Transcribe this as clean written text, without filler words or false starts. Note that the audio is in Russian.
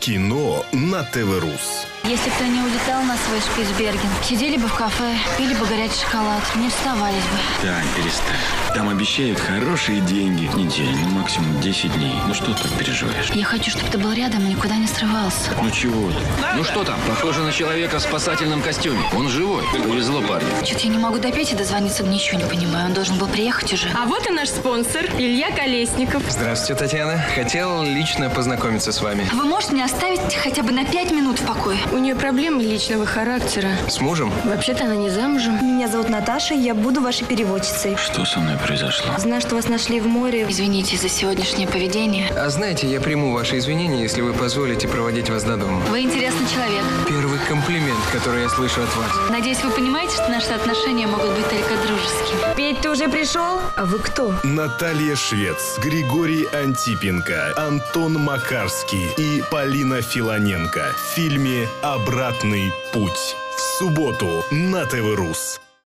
Кино на ТВ-Рус. Если бы ты не улетал на свой Шпицберген, сидели бы в кафе, пили бы горячий шоколад, не вставались бы. Тань, перестань. Там обещают хорошие деньги. Неделю, ну максимум 10 дней. Ну что ты так переживаешь? Я хочу, чтобы ты был рядом и никуда не срывался. Ну чего ты? Ну что там? Похоже на человека в спасательном костюме. Он живой. Повезло парню. Чё-то я не могу до Пети дозвониться, ничего не понимаю. Он должен был приехать уже. А вот и наш спонсор, Илья Колесников. Здравствуйте, Татьяна. Хотел лично познакомиться с вами. Вы можете меня оставить хотя бы на 5 минут в покое? У нее проблемы личного характера. С мужем? Вообще-то она не замужем. Меня зовут Наташа, я буду вашей переводчицей. Что со мной произошло? Знаю, что вас нашли в море. Извините за сегодняшнее поведение. А знаете, я приму ваши извинения, если вы позволите проводить вас до дома. Вы интересный человек. Первый комплимент, который я слышу от вас. Надеюсь, вы понимаете, что наши отношения могут быть только дружескими. Петь, ты уже пришел? А вы кто? Наталья Швец, Григорий Антипенко, Антон Макарский и Полина Филоненко в фильме «Обратный путь». В субботу на ТВ-Рус.